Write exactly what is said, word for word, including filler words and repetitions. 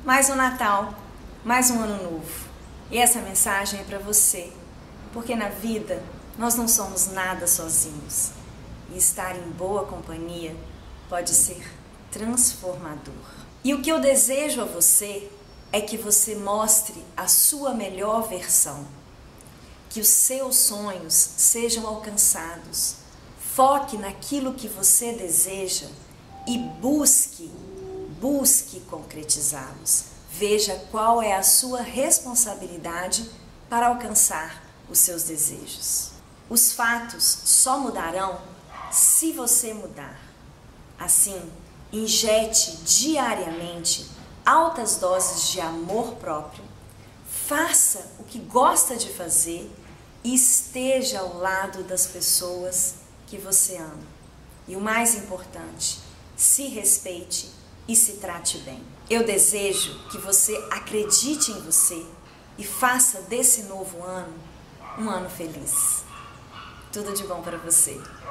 mais um Natal, mais um Ano Novo. E essa mensagem é para você, porque na vida nós não somos nada sozinhos. E estar em boa companhia pode ser transformador. E o que eu desejo a você é que você mostre a sua melhor versão, que os seus sonhos sejam alcançados. Foque naquilo que você deseja e busque, busque concretizá-los. Veja qual é a sua responsabilidade para alcançar os seus desejos. Os fatos só mudarão se você mudar. Assim, injete diariamente altas doses de amor próprio, faça o que gosta de fazer e esteja ao lado das pessoas que você ama. E o mais importante, se respeite e se trate bem. Eu desejo que você acredite em você e faça desse novo ano um ano feliz. Tudo de bom para você.